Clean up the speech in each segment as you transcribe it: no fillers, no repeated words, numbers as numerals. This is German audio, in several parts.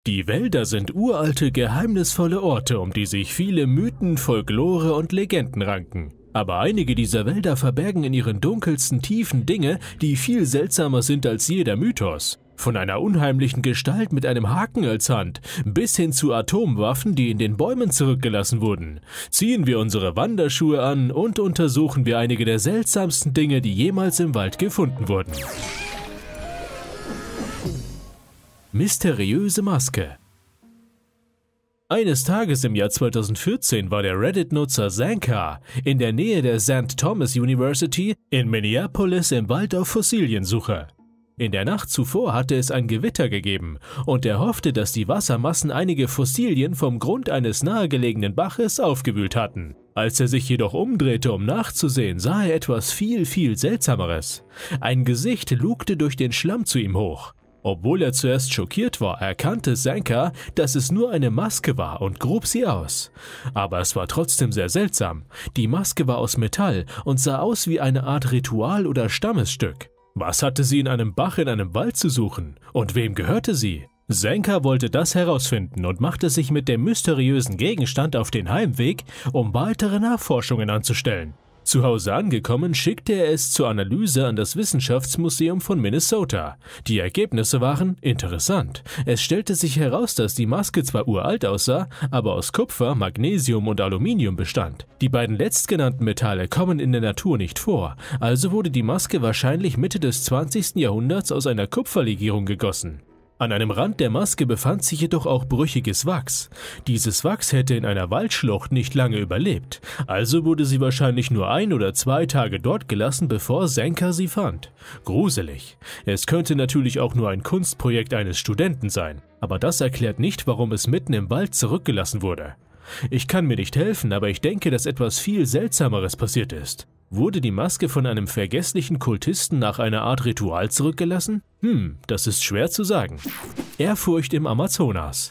Die Wälder sind uralte, geheimnisvolle Orte, um die sich viele Mythen, Folklore und Legenden ranken. Aber einige dieser Wälder verbergen in ihren dunkelsten Tiefen Dinge, die viel seltsamer sind als jeder Mythos. Von einer unheimlichen Gestalt mit einem Haken als Hand bis hin zu Atomwaffen, die in den Bäumen zurückgelassen wurden. Ziehen wir unsere Wanderschuhe an und untersuchen wir einige der seltsamsten Dinge, die jemals im Wald gefunden wurden. Mysteriöse Maske. Eines Tages im Jahr 2014 war der Reddit-Nutzer Zanka in der Nähe der St. Thomas University in Minneapolis im Wald auf Fossiliensuche. In der Nacht zuvor hatte es ein Gewitter gegeben und er hoffte, dass die Wassermassen einige Fossilien vom Grund eines nahegelegenen Baches aufgewühlt hatten. Als er sich jedoch umdrehte, um nachzusehen, sah er etwas viel Seltsameres. Ein Gesicht lugte durch den Schlamm zu ihm hoch. Obwohl er zuerst schockiert war, erkannte Zanka, dass es nur eine Maske war und grub sie aus. Aber es war trotzdem sehr seltsam. Die Maske war aus Metall und sah aus wie eine Art Ritual oder Stammesstück. Was hatte sie in einem Bach in einem Wald zu suchen? Und wem gehörte sie? Zanka wollte das herausfinden und machte sich mit dem mysteriösen Gegenstand auf den Heimweg, um weitere Nachforschungen anzustellen. Zu Hause angekommen, schickte er es zur Analyse an das Wissenschaftsmuseum von Minnesota. Die Ergebnisse waren interessant. Es stellte sich heraus, dass die Maske zwar uralt aussah, aber aus Kupfer, Magnesium und Aluminium bestand. Die beiden letztgenannten Metalle kommen in der Natur nicht vor, also wurde die Maske wahrscheinlich Mitte des 20. Jahrhunderts aus einer Kupferlegierung gegossen. An einem Rand der Maske befand sich jedoch auch brüchiges Wachs. Dieses Wachs hätte in einer Waldschlucht nicht lange überlebt, also wurde sie wahrscheinlich nur 1 oder 2 Tage dort gelassen, bevor Zanka sie fand. Gruselig. Es könnte natürlich auch nur ein Kunstprojekt eines Studenten sein, aber das erklärt nicht, warum es mitten im Wald zurückgelassen wurde. Ich kann mir nicht helfen, aber ich denke, dass etwas viel Seltsameres passiert ist. Wurde die Maske von einem vergesslichen Kultisten nach einer Art Ritual zurückgelassen? Das ist schwer zu sagen. Ehrfurcht im Amazonas.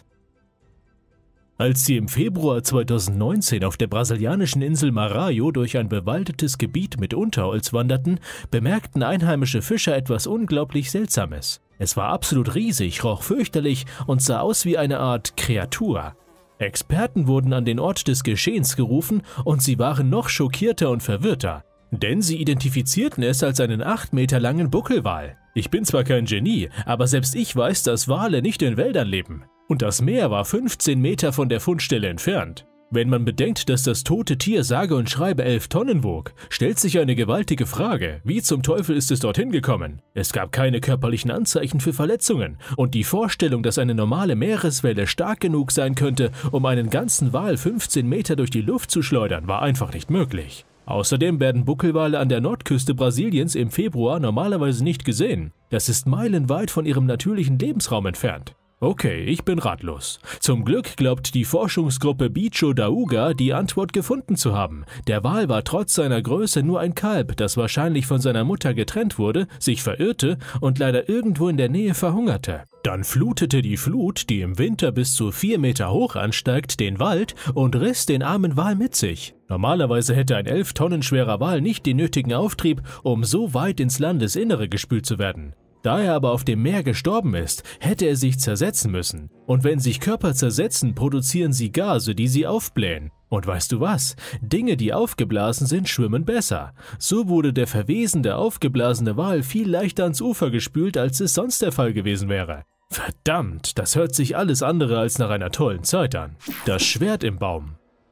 Als sie im Februar 2019 auf der brasilianischen Insel Marajo durch ein bewaldetes Gebiet mit Unterholz wanderten, bemerkten einheimische Fischer etwas unglaublich Seltsames. Es war absolut riesig, roch fürchterlich und sah aus wie eine Art Kreatur. Experten wurden an den Ort des Geschehens gerufen und sie waren noch schockierter und verwirrter, denn sie identifizierten es als einen 8 Meter langen Buckelwal. Ich bin zwar kein Genie, aber selbst ich weiß, dass Wale nicht in Wäldern leben. Und das Meer war 15 Meter von der Fundstelle entfernt. Wenn man bedenkt, dass das tote Tier sage und schreibe 11 Tonnen wog, stellt sich eine gewaltige Frage: Wie zum Teufel ist es dorthin gekommen? Es gab keine körperlichen Anzeichen für Verletzungen und die Vorstellung, dass eine normale Meereswelle stark genug sein könnte, um einen ganzen Wal 15 Meter durch die Luft zu schleudern, war einfach nicht möglich. Außerdem werden Buckelwale an der Nordküste Brasiliens im Februar normalerweise nicht gesehen. Das ist meilenweit von ihrem natürlichen Lebensraum entfernt. Okay, ich bin ratlos. Zum Glück glaubt die Forschungsgruppe Bicho da Uga, die Antwort gefunden zu haben. Der Wal war trotz seiner Größe nur ein Kalb, das wahrscheinlich von seiner Mutter getrennt wurde, sich verirrte und leider irgendwo in der Nähe verhungerte. Dann flutete die Flut, die im Winter bis zu 4 Meter hoch ansteigt, den Wald und riss den armen Wal mit sich. Normalerweise hätte ein 11 Tonnen schwerer Wal nicht den nötigen Auftrieb, um so weit ins Landesinnere gespült zu werden. Da er aber auf dem Meer gestorben ist, hätte er sich zersetzen müssen. Und wenn sich Körper zersetzen, produzieren sie Gase, die sie aufblähen. Und weißt du was? Dinge, die aufgeblasen sind, schwimmen besser. So wurde der verwesende, aufgeblasene Wal viel leichter ans Ufer gespült, als es sonst der Fall gewesen wäre. Verdammt, das hört sich alles andere als nach einer tollen Zeit an. Das Schwert im Baum.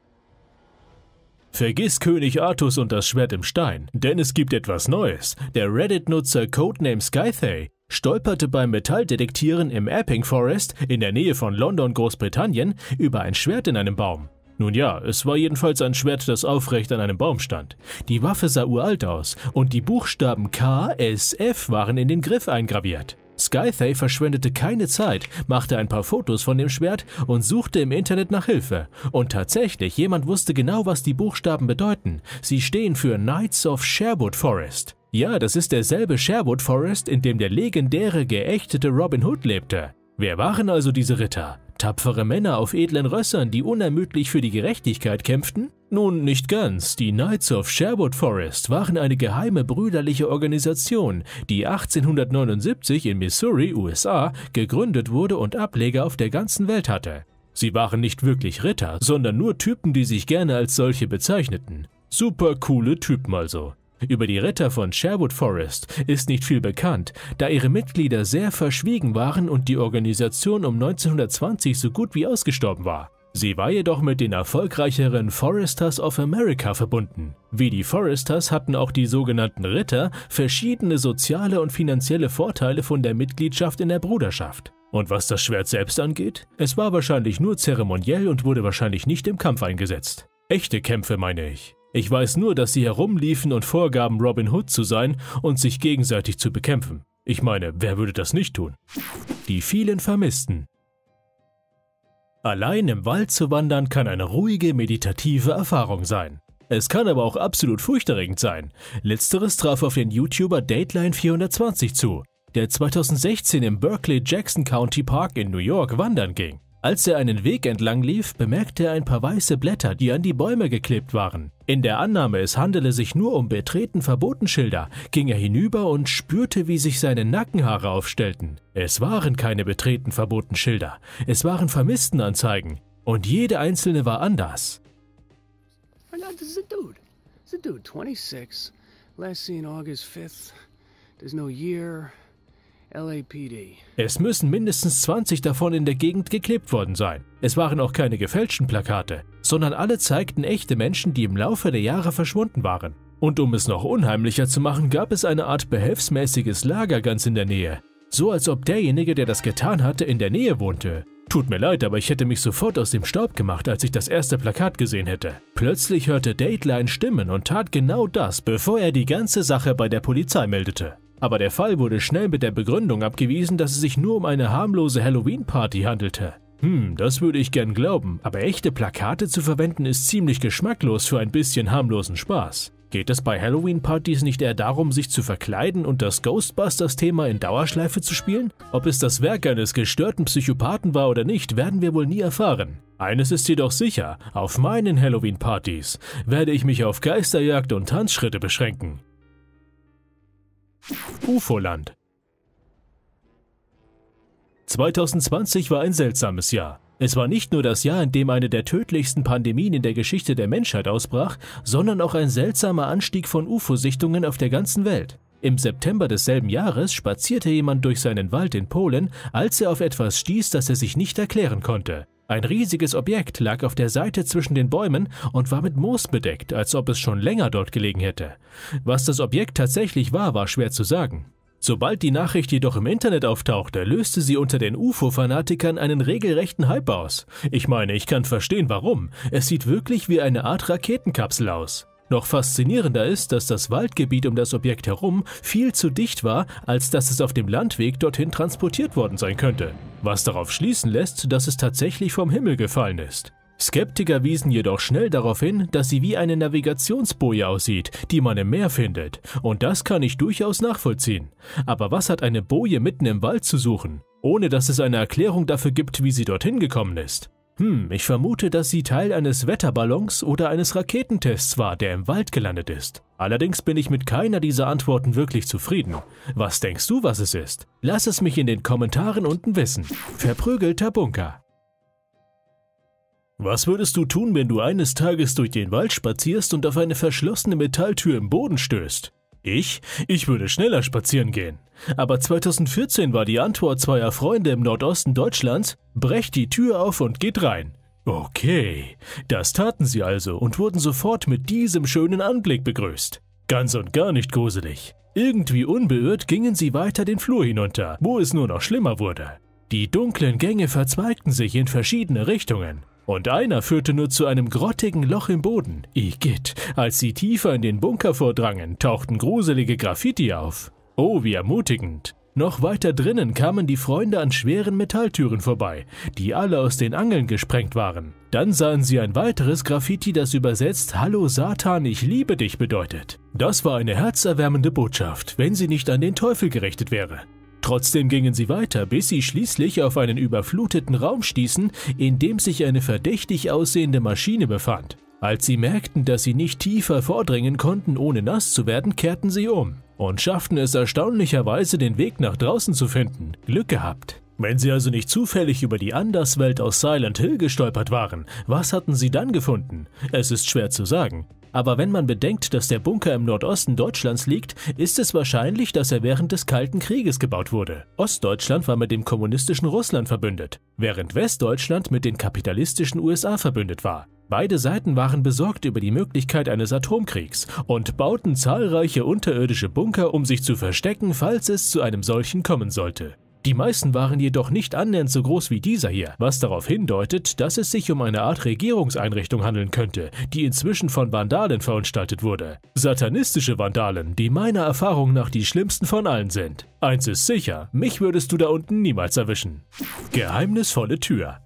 Vergiss König Artus und das Schwert im Stein, denn es gibt etwas Neues. Der Reddit-Nutzer Codename Skythay stolperte beim Metalldetektieren im Epping Forest in der Nähe von London, Großbritannien, über ein Schwert in einem Baum. Nun ja, es war jedenfalls ein Schwert, das aufrecht an einem Baum stand. Die Waffe sah uralt aus und die Buchstaben K, S, F waren in den Griff eingraviert. Skythay verschwendete keine Zeit, machte ein paar Fotos von dem Schwert und suchte im Internet nach Hilfe. Und tatsächlich, jemand wusste genau, was die Buchstaben bedeuten. Sie stehen für Knights of Sherwood Forest. Ja, das ist derselbe Sherwood Forest, in dem der legendäre, geächtete Robin Hood lebte. Wer waren also diese Ritter? Tapfere Männer auf edlen Rössern, die unermüdlich für die Gerechtigkeit kämpften? Nun, nicht ganz. Die Knights of Sherwood Forest waren eine geheime brüderliche Organisation, die 1879 in Missouri, USA, gegründet wurde und Ableger auf der ganzen Welt hatte. Sie waren nicht wirklich Ritter, sondern nur Typen, die sich gerne als solche bezeichneten. Super coole Typen also. Über die Ritter von Sherwood Forest ist nicht viel bekannt, da ihre Mitglieder sehr verschwiegen waren und die Organisation um 1920 so gut wie ausgestorben war. Sie war jedoch mit den erfolgreicheren Foresters of America verbunden. Wie die Foresters hatten auch die sogenannten Ritter verschiedene soziale und finanzielle Vorteile von der Mitgliedschaft in der Bruderschaft. Und was das Schwert selbst angeht, es war wahrscheinlich nur zeremoniell und wurde wahrscheinlich nicht im Kampf eingesetzt. Echte Kämpfe meine ich. Ich weiß nur, dass sie herumliefen und vorgaben, Robin Hood zu sein und sich gegenseitig zu bekämpfen. Ich meine, wer würde das nicht tun? Die vielen Vermissten. Allein im Wald zu wandern kann eine ruhige, meditative Erfahrung sein. Es kann aber auch absolut furchterregend sein. Letzteres traf auf den YouTuber Dateline 420 zu, der 2016 im Berkeley-Jackson County Park in New York wandern ging. Als er einen Weg entlang lief, bemerkte er ein paar weiße Blätter, die an die Bäume geklebt waren. In der Annahme, es handele sich nur um Betreten verboten Schilder, ging er hinüber und spürte, wie sich seine Nackenhaare aufstellten. Es waren keine Betreten verboten Schilder, es waren Vermisstenanzeigen. Und jede einzelne war anders. This is a dude, 26, last seen August 5th, there's no year, LAPD. Es müssen mindestens 20 davon in der Gegend geklebt worden sein. Es waren auch keine gefälschten Plakate, sondern alle zeigten echte Menschen, die im Laufe der Jahre verschwunden waren. Und um es noch unheimlicher zu machen, gab es eine Art behelfsmäßiges Lager ganz in der Nähe. So als ob derjenige, der das getan hatte, in der Nähe wohnte. Tut mir leid, aber ich hätte mich sofort aus dem Staub gemacht, als ich das erste Plakat gesehen hätte. Plötzlich hörte Dateline Stimmen und tat genau das, bevor er die ganze Sache bei der Polizei meldete. Aber der Fall wurde schnell mit der Begründung abgewiesen, dass es sich nur um eine harmlose Halloween-Party handelte. Das würde ich gern glauben, aber echte Plakate zu verwenden ist ziemlich geschmacklos für ein bisschen harmlosen Spaß. Geht es bei Halloween-Partys nicht eher darum, sich zu verkleiden und das Ghostbusters-Thema in Dauerschleife zu spielen? Ob es das Werk eines gestörten Psychopathen war oder nicht, werden wir wohl nie erfahren. Eines ist jedoch sicher, auf meinen Halloween-Partys werde ich mich auf Geisterjagd und Tanzschritte beschränken. UFO-Land. 2020 war ein seltsames Jahr. Es war nicht nur das Jahr, in dem eine der tödlichsten Pandemien in der Geschichte der Menschheit ausbrach, sondern auch ein seltsamer Anstieg von UFO-Sichtungen auf der ganzen Welt. Im September desselben Jahres spazierte jemand durch seinen Wald in Polen, als er auf etwas stieß, das er sich nicht erklären konnte. Ein riesiges Objekt lag auf der Seite zwischen den Bäumen und war mit Moos bedeckt, als ob es schon länger dort gelegen hätte. Was das Objekt tatsächlich war, war schwer zu sagen. Sobald die Nachricht jedoch im Internet auftauchte, löste sie unter den UFO-Fanatikern einen regelrechten Hype aus. Ich meine, ich kann verstehen, warum. Es sieht wirklich wie eine Art Raketenkapsel aus. Noch faszinierender ist, dass das Waldgebiet um das Objekt herum viel zu dicht war, als dass es auf dem Landweg dorthin transportiert worden sein könnte. Was darauf schließen lässt, dass es tatsächlich vom Himmel gefallen ist. Skeptiker wiesen jedoch schnell darauf hin, dass sie wie eine Navigationsboje aussieht, die man im Meer findet. Und das kann ich durchaus nachvollziehen. Aber was hat eine Boje mitten im Wald zu suchen, ohne dass es eine Erklärung dafür gibt, wie sie dorthin gekommen ist? Ich vermute, dass sie Teil eines Wetterballons oder eines Raketentests war, der im Wald gelandet ist. Allerdings bin ich mit keiner dieser Antworten wirklich zufrieden. Was denkst du, was es ist? Lass es mich in den Kommentaren unten wissen. Verprügelter Bunker. Was würdest du tun, wenn du eines Tages durch den Wald spazierst und auf eine verschlossene Metalltür im Boden stößt? Ich würde schneller spazieren gehen. Aber 2014 war die Antwort zweier Freunde im Nordosten Deutschlands: brecht die Tür auf und geht rein. Okay, das taten sie also und wurden sofort mit diesem schönen Anblick begrüßt. Ganz und gar nicht gruselig. Irgendwie unbeirrt gingen sie weiter den Flur hinunter, wo es nur noch schlimmer wurde. Die dunklen Gänge verzweigten sich in verschiedene Richtungen. Und einer führte nur zu einem grottigen Loch im Boden. Igitt, als sie tiefer in den Bunker vordrangen, tauchten gruselige Graffiti auf. Oh, wie ermutigend. Noch weiter drinnen kamen die Freunde an schweren Metalltüren vorbei, die alle aus den Angeln gesprengt waren. Dann sahen sie ein weiteres Graffiti, das übersetzt „Hallo Satan, ich liebe dich" bedeutet. Das war eine herzerwärmende Botschaft, wenn sie nicht an den Teufel gerichtet wäre. Trotzdem gingen sie weiter, bis sie schließlich auf einen überfluteten Raum stießen, in dem sich eine verdächtig aussehende Maschine befand. Als sie merkten, dass sie nicht tiefer vordringen konnten, ohne nass zu werden, kehrten sie um und schafften es erstaunlicherweise, den Weg nach draußen zu finden. Glück gehabt. Wenn sie also nicht zufällig über die Anderswelt aus Silent Hill gestolpert waren, was hatten sie dann gefunden? Es ist schwer zu sagen. Aber wenn man bedenkt, dass der Bunker im Nordosten Deutschlands liegt, ist es wahrscheinlich, dass er während des Kalten Krieges gebaut wurde. Ostdeutschland war mit dem kommunistischen Russland verbündet, während Westdeutschland mit den kapitalistischen USA verbündet war. Beide Seiten waren besorgt über die Möglichkeit eines Atomkriegs und bauten zahlreiche unterirdische Bunker, um sich zu verstecken, falls es zu einem solchen kommen sollte. Die meisten waren jedoch nicht annähernd so groß wie dieser hier, was darauf hindeutet, dass es sich um eine Art Regierungseinrichtung handeln könnte, die inzwischen von Vandalen verunstaltet wurde. Satanistische Vandalen, die meiner Erfahrung nach die schlimmsten von allen sind. Eins ist sicher, mich würdest du da unten niemals erwischen. Geheimnisvolle Tür.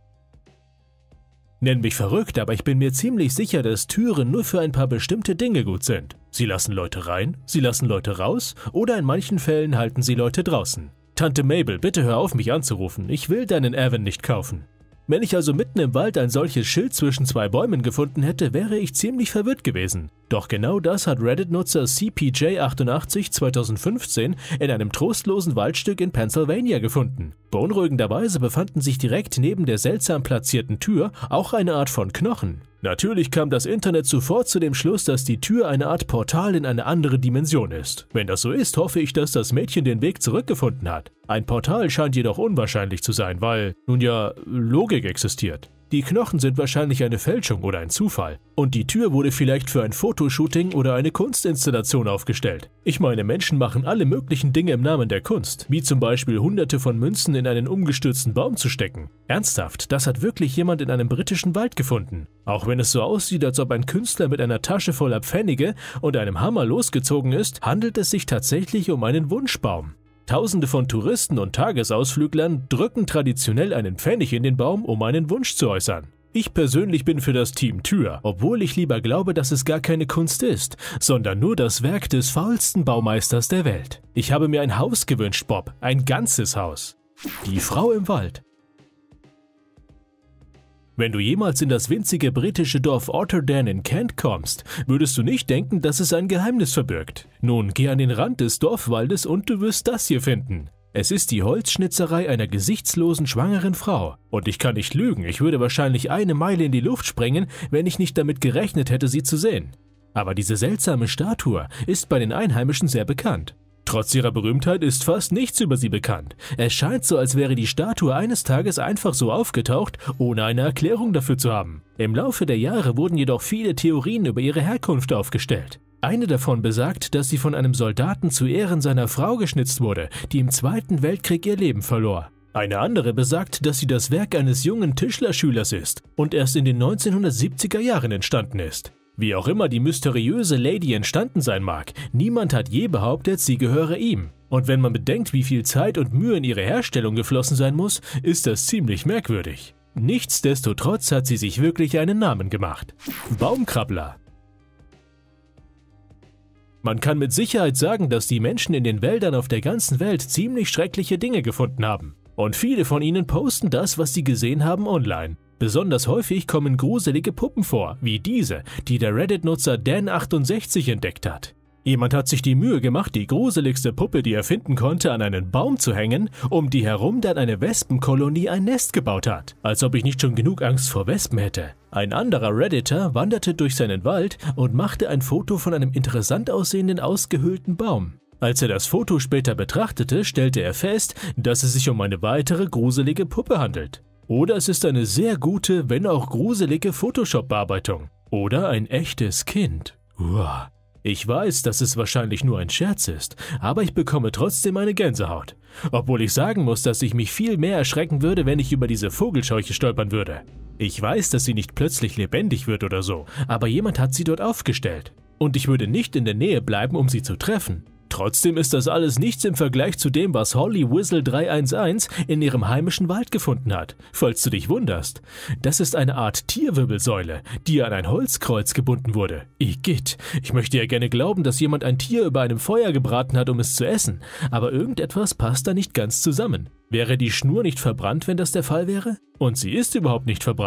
Nenn mich verrückt, aber ich bin mir ziemlich sicher, dass Türen nur für ein paar bestimmte Dinge gut sind. Sie lassen Leute rein, sie lassen Leute raus oder in manchen Fällen halten sie Leute draußen. Tante Mabel, bitte hör auf, mich anzurufen. Ich will deinen Avon nicht kaufen. Wenn ich also mitten im Wald ein solches Schild zwischen zwei Bäumen gefunden hätte, wäre ich ziemlich verwirrt gewesen. Doch genau das hat Reddit-Nutzer CPJ88 2015 in einem trostlosen Waldstück in Pennsylvania gefunden. Beunruhigenderweise befanden sich direkt neben der seltsam platzierten Tür auch eine Art von Knochen. Natürlich kam das Internet sofort zu dem Schluss, dass die Tür eine Art Portal in eine andere Dimension ist. Wenn das so ist, hoffe ich, dass das Mädchen den Weg zurückgefunden hat. Ein Portal scheint jedoch unwahrscheinlich zu sein, weil, nun ja, Logik existiert. Die Knochen sind wahrscheinlich eine Fälschung oder ein Zufall. Und die Tür wurde vielleicht für ein Fotoshooting oder eine Kunstinstallation aufgestellt. Ich meine, Menschen machen alle möglichen Dinge im Namen der Kunst, wie zum Beispiel Hunderte von Münzen in einen umgestürzten Baum zu stecken. Ernsthaft, das hat wirklich jemand in einem britischen Wald gefunden. Auch wenn es so aussieht, als ob ein Künstler mit einer Tasche voller Pfennige und einem Hammer losgezogen ist, handelt es sich tatsächlich um einen Wunschbaum. Tausende von Touristen und Tagesausflüglern drücken traditionell einen Pfennig in den Baum, um einen Wunsch zu äußern. Ich persönlich bin für das Team Tür, obwohl ich lieber glaube, dass es gar keine Kunst ist, sondern nur das Werk des faulsten Baumeisters der Welt. Ich habe mir ein Haus gewünscht, Bob, ein ganzes Haus. Die Frau im Wald. Wenn du jemals in das winzige britische Dorf Otterden in Kent kommst, würdest du nicht denken, dass es ein Geheimnis verbirgt. Nun, geh an den Rand des Dorfwaldes und du wirst das hier finden. Es ist die Holzschnitzerei einer gesichtslosen schwangeren Frau. Und ich kann nicht lügen, ich würde wahrscheinlich eine Meile in die Luft sprengen, wenn ich nicht damit gerechnet hätte, sie zu sehen. Aber diese seltsame Statue ist bei den Einheimischen sehr bekannt. Trotz ihrer Berühmtheit ist fast nichts über sie bekannt. Es scheint so, als wäre die Statue eines Tages einfach so aufgetaucht, ohne eine Erklärung dafür zu haben. Im Laufe der Jahre wurden jedoch viele Theorien über ihre Herkunft aufgestellt. Eine davon besagt, dass sie von einem Soldaten zu Ehren seiner Frau geschnitzt wurde, die im Zweiten Weltkrieg ihr Leben verlor. Eine andere besagt, dass sie das Werk eines jungen Tischlerschülers ist und erst in den 1970er Jahren entstanden ist. Wie auch immer die mysteriöse Lady entstanden sein mag, niemand hat je behauptet, sie gehöre ihm. Und wenn man bedenkt, wie viel Zeit und Mühe in ihre Herstellung geflossen sein muss, ist das ziemlich merkwürdig. Nichtsdestotrotz hat sie sich wirklich einen Namen gemacht. Baumkrabbler. Man kann mit Sicherheit sagen, dass die Menschen in den Wäldern auf der ganzen Welt ziemlich schreckliche Dinge gefunden haben. Und viele von ihnen posten das, was sie gesehen haben, online. Besonders häufig kommen gruselige Puppen vor, wie diese, die der Reddit-Nutzer Dan68 entdeckt hat. Jemand hat sich die Mühe gemacht, die gruseligste Puppe, die er finden konnte, an einen Baum zu hängen, um die herum dann eine Wespenkolonie ein Nest gebaut hat. Als ob ich nicht schon genug Angst vor Wespen hätte. Ein anderer Redditor wanderte durch seinen Wald und machte ein Foto von einem interessant aussehenden, ausgehöhlten Baum. Als er das Foto später betrachtete, stellte er fest, dass es sich um eine weitere gruselige Puppe handelt. Oder es ist eine sehr gute, wenn auch gruselige Photoshop-Bearbeitung. Oder ein echtes Kind. Uah. Ich weiß, dass es wahrscheinlich nur ein Scherz ist, aber ich bekomme trotzdem eine Gänsehaut. Obwohl ich sagen muss, dass ich mich viel mehr erschrecken würde, wenn ich über diese Vogelscheuche stolpern würde. Ich weiß, dass sie nicht plötzlich lebendig wird oder so, aber jemand hat sie dort aufgestellt. Und ich würde nicht in der Nähe bleiben, um sie zu treffen. Trotzdem ist das alles nichts im Vergleich zu dem, was Holly Whistle 311 in ihrem heimischen Wald gefunden hat, falls du dich wunderst. Das ist eine Art Tierwirbelsäule, die an ein Holzkreuz gebunden wurde. Igitt, ich möchte ja gerne glauben, dass jemand ein Tier über einem Feuer gebraten hat, um es zu essen, aber irgendetwas passt da nicht ganz zusammen. Wäre die Schnur nicht verbrannt, wenn das der Fall wäre? Und sie ist überhaupt nicht verbrannt.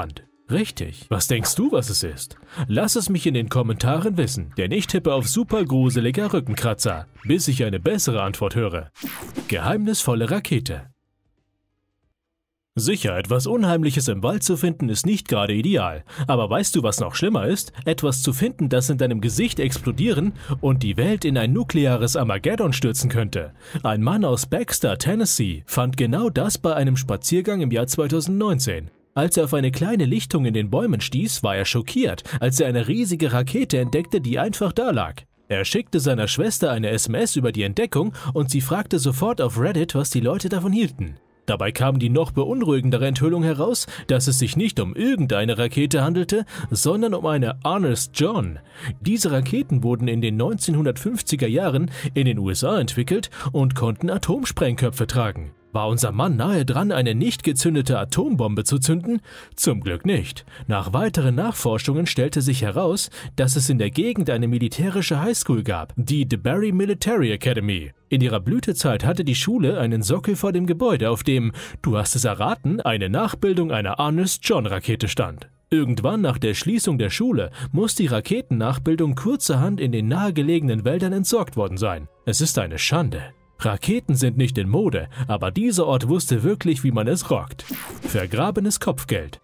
Richtig. Was denkst du, was es ist? Lass es mich in den Kommentaren wissen, denn ich tippe auf super gruseliger Rückenkratzer, bis ich eine bessere Antwort höre. Geheimnisvolle Rakete. Sicher, etwas Unheimliches im Wald zu finden ist nicht gerade ideal. Aber weißt du, was noch schlimmer ist? Etwas zu finden, das in deinem Gesicht explodieren und die Welt in ein nukleares Armageddon stürzen könnte. Ein Mann aus Baxter, Tennessee, fand genau das bei einem Spaziergang im Jahr 2019. Als er auf eine kleine Lichtung in den Bäumen stieß, war er schockiert, als er eine riesige Rakete entdeckte, die einfach da lag. Er schickte seiner Schwester eine SMS über die Entdeckung und sie fragte sofort auf Reddit, was die Leute davon hielten. Dabei kam die noch beunruhigendere Enthüllung heraus, dass es sich nicht um irgendeine Rakete handelte, sondern um eine Honest John. Diese Raketen wurden in den 1950er Jahren in den USA entwickelt und konnten Atomsprengköpfe tragen. War unser Mann nahe dran, eine nicht gezündete Atombombe zu zünden? Zum Glück nicht. Nach weiteren Nachforschungen stellte sich heraus, dass es in der Gegend eine militärische Highschool gab, die DeBerry Military Academy. In ihrer Blütezeit hatte die Schule einen Sockel vor dem Gebäude, auf dem, du hast es erraten, eine Nachbildung einer Honest John Rakete stand. Irgendwann nach der Schließung der Schule muss die Raketennachbildung kurzerhand in den nahegelegenen Wäldern entsorgt worden sein. Es ist eine Schande. Raketen sind nicht in Mode, aber dieser Ort wusste wirklich, wie man es rockt. Vergrabenes Kopfgeld.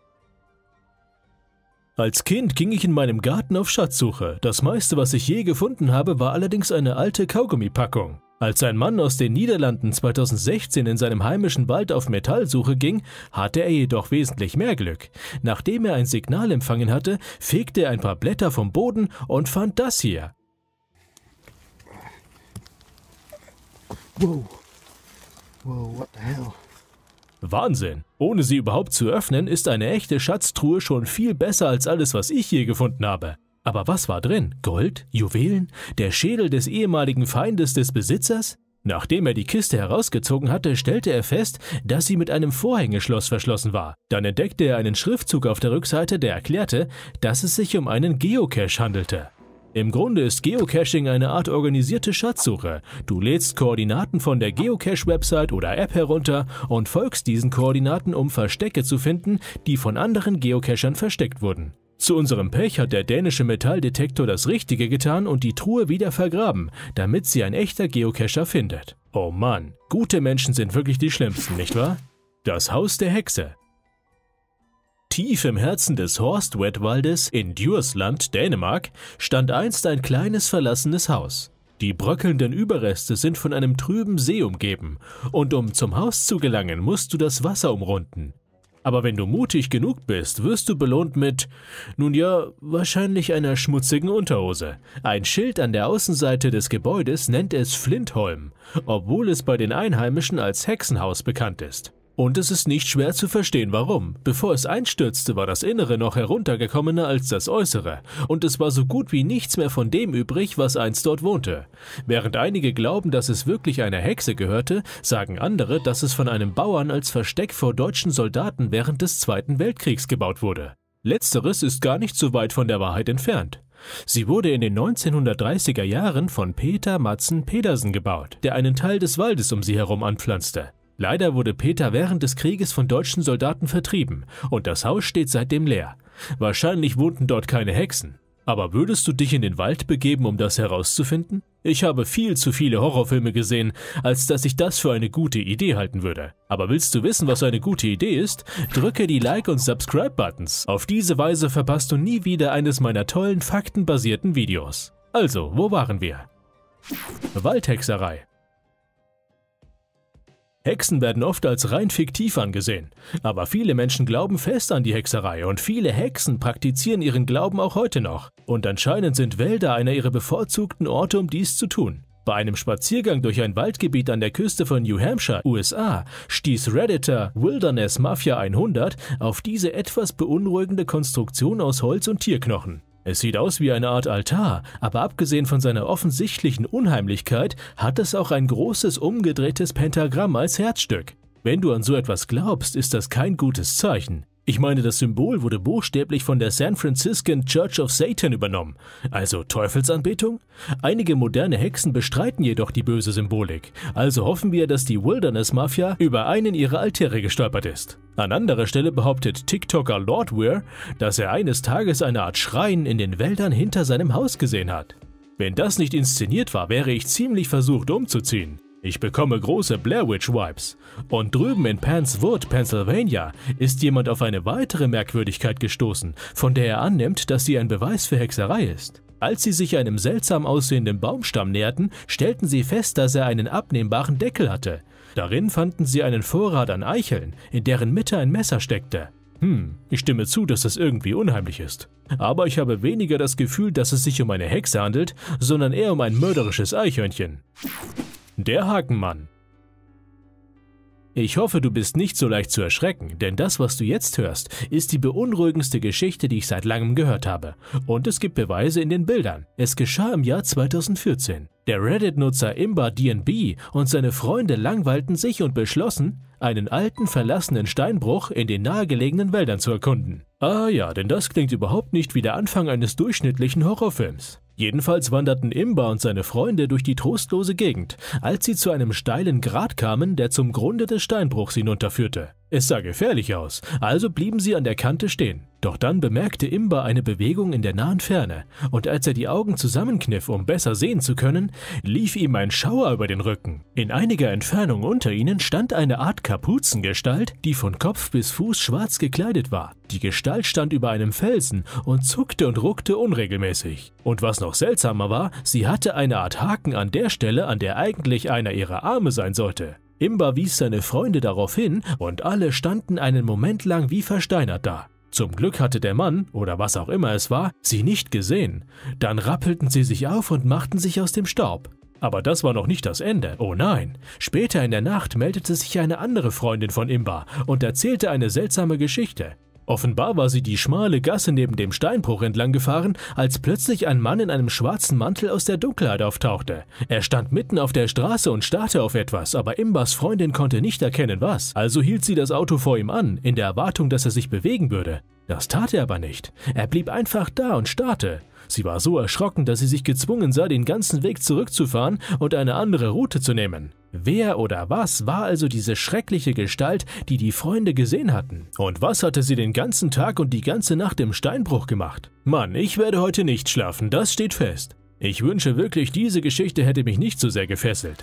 Als Kind ging ich in meinem Garten auf Schatzsuche. Das meiste, was ich je gefunden habe, war allerdings eine alte Kaugummipackung. Als ein Mann aus den Niederlanden 2016 in seinem heimischen Wald auf Metallsuche ging, hatte er jedoch wesentlich mehr Glück. Nachdem er ein Signal empfangen hatte, fegte er ein paar Blätter vom Boden und fand das hier. Whoa. Whoa, what the hell? Wahnsinn! Ohne sie überhaupt zu öffnen, ist eine echte Schatztruhe schon viel besser als alles, was ich je gefunden habe. Aber was war drin? Gold? Juwelen? Der Schädel des ehemaligen Feindes des Besitzers? Nachdem er die Kiste herausgezogen hatte, stellte er fest, dass sie mit einem Vorhängeschloss verschlossen war. Dann entdeckte er einen Schriftzug auf der Rückseite, der erklärte, dass es sich um einen Geocache handelte. Im Grunde ist Geocaching eine Art organisierte Schatzsuche. Du lädst Koordinaten von der Geocache-Website oder App herunter und folgst diesen Koordinaten, um Verstecke zu finden, die von anderen Geocachern versteckt wurden. Zu unserem Pech hat der dänische Metalldetektor das Richtige getan und die Truhe wieder vergraben, damit sie ein echter Geocacher findet. Oh Mann, gute Menschen sind wirklich die Schlimmsten, nicht wahr? Das Haus der Hexe. Tief im Herzen des Horstwetwaldes in Djursland, Dänemark, stand einst ein kleines verlassenes Haus. Die bröckelnden Überreste sind von einem trüben See umgeben, und um zum Haus zu gelangen, musst du das Wasser umrunden. Aber wenn du mutig genug bist, wirst du belohnt mit, nun ja, wahrscheinlich einer schmutzigen Unterhose. Ein Schild an der Außenseite des Gebäudes nennt es Flintholm, obwohl es bei den Einheimischen als Hexenhaus bekannt ist. Und es ist nicht schwer zu verstehen, warum. Bevor es einstürzte, war das Innere noch heruntergekommener als das Äußere, und es war so gut wie nichts mehr von dem übrig, was einst dort wohnte. Während einige glauben, dass es wirklich einer Hexe gehörte, sagen andere, dass es von einem Bauern als Versteck vor deutschen Soldaten während des Zweiten Weltkriegs gebaut wurde. Letzteres ist gar nicht so weit von der Wahrheit entfernt. Sie wurde in den 1930er Jahren von Peter Madsen Pedersen gebaut, der einen Teil des Waldes um sie herum anpflanzte. Leider wurde Peter während des Krieges von deutschen Soldaten vertrieben und das Haus steht seitdem leer. Wahrscheinlich wohnten dort keine Hexen. Aber würdest du dich in den Wald begeben, um das herauszufinden? Ich habe viel zu viele Horrorfilme gesehen, als dass ich das für eine gute Idee halten würde. Aber willst du wissen, was eine gute Idee ist? Drücke die Like- und Subscribe-Buttons. Auf diese Weise verpasst du nie wieder eines meiner tollen faktenbasierten Videos. Also, wo waren wir? Waldhexerei. Hexen werden oft als rein fiktiv angesehen, aber viele Menschen glauben fest an die Hexerei und viele Hexen praktizieren ihren Glauben auch heute noch. Und anscheinend sind Wälder einer ihrer bevorzugten Orte, um dies zu tun. Bei einem Spaziergang durch ein Waldgebiet an der Küste von New Hampshire, USA, stieß Redditor Wilderness Mafia 100 auf diese etwas beunruhigende Konstruktion aus Holz und Tierknochen. Es sieht aus wie eine Art Altar, aber abgesehen von seiner offensichtlichen Unheimlichkeit hat es auch ein großes umgedrehtes Pentagramm als Herzstück. Wenn du an so etwas glaubst, ist das kein gutes Zeichen. Ich meine, das Symbol wurde buchstäblich von der San Franciscan Church of Satan übernommen, also Teufelsanbetung? Einige moderne Hexen bestreiten jedoch die böse Symbolik, also hoffen wir, dass die Wilderness Mafia über einen ihrer Altäre gestolpert ist. An anderer Stelle behauptet TikToker Lord Weir, dass er eines Tages eine Art Schrein in den Wäldern hinter seinem Haus gesehen hat. Wenn das nicht inszeniert war, wäre ich ziemlich versucht umzuziehen. Ich bekomme große Blair Witch Vibes. Und drüben in Pans Wood, Pennsylvania, ist jemand auf eine weitere Merkwürdigkeit gestoßen, von der er annimmt, dass sie ein Beweis für Hexerei ist. Als sie sich einem seltsam aussehenden Baumstamm näherten, stellten sie fest, dass er einen abnehmbaren Deckel hatte. Darin fanden sie einen Vorrat an Eicheln, in deren Mitte ein Messer steckte. Ich stimme zu, dass das irgendwie unheimlich ist. Aber ich habe weniger das Gefühl, dass es sich um eine Hexe handelt, sondern eher um ein mörderisches Eichhörnchen. Der Hakenmann. Ich hoffe, du bist nicht so leicht zu erschrecken, denn das, was du jetzt hörst, ist die beunruhigendste Geschichte, die ich seit langem gehört habe. Und es gibt Beweise in den Bildern. Es geschah im Jahr 2014. Der Reddit-Nutzer ImbaDNB und seine Freunde langweilten sich und beschlossen, einen alten, verlassenen Steinbruch in den nahegelegenen Wäldern zu erkunden. Ah ja, denn das klingt überhaupt nicht wie der Anfang eines durchschnittlichen Horrorfilms. Jedenfalls wanderten Imba und seine Freunde durch die trostlose Gegend, als sie zu einem steilen Grat kamen, der zum Grunde des Steinbruchs hinunterführte. Es sah gefährlich aus, also blieben sie an der Kante stehen. Doch dann bemerkte Imba eine Bewegung in der nahen Ferne, und als er die Augen zusammenkniff, um besser sehen zu können, lief ihm ein Schauer über den Rücken. In einiger Entfernung unter ihnen stand eine Art Kapuzengestalt, die von Kopf bis Fuß schwarz gekleidet war. Die Gestalt stand über einem Felsen und zuckte und ruckte unregelmäßig. Und was noch seltsamer war, sie hatte eine Art Haken an der Stelle, an der eigentlich einer ihrer Arme sein sollte. Imba wies seine Freunde darauf hin und alle standen einen Moment lang wie versteinert da. Zum Glück hatte der Mann, oder was auch immer es war, sie nicht gesehen. Dann rappelten sie sich auf und machten sich aus dem Staub. Aber das war noch nicht das Ende. Oh nein! Später in der Nacht meldete sich eine andere Freundin von Imba und erzählte eine seltsame Geschichte. Offenbar war sie die schmale Gasse neben dem Steinbruch entlang gefahren, als plötzlich ein Mann in einem schwarzen Mantel aus der Dunkelheit auftauchte. Er stand mitten auf der Straße und starrte auf etwas, aber Imbas Freundin konnte nicht erkennen, was. Also hielt sie das Auto vor ihm an, in der Erwartung, dass er sich bewegen würde. Das tat er aber nicht. Er blieb einfach da und starrte. Sie war so erschrocken, dass sie sich gezwungen sah, den ganzen Weg zurückzufahren und eine andere Route zu nehmen. Wer oder was war also diese schreckliche Gestalt, die die Freunde gesehen hatten? Und was hatte sie den ganzen Tag und die ganze Nacht im Steinbruch gemacht? Mann, ich werde heute nicht schlafen, das steht fest. Ich wünsche wirklich, diese Geschichte hätte mich nicht so sehr gefesselt.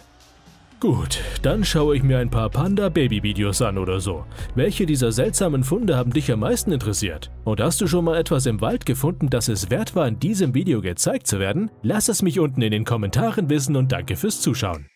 Gut, dann schaue ich mir ein paar Panda-Baby-Videos an oder so. Welche dieser seltsamen Funde haben dich am meisten interessiert? Und hast du schon mal etwas im Wald gefunden, das es wert war, in diesem Video gezeigt zu werden? Lass es mich unten in den Kommentaren wissen und danke fürs Zuschauen.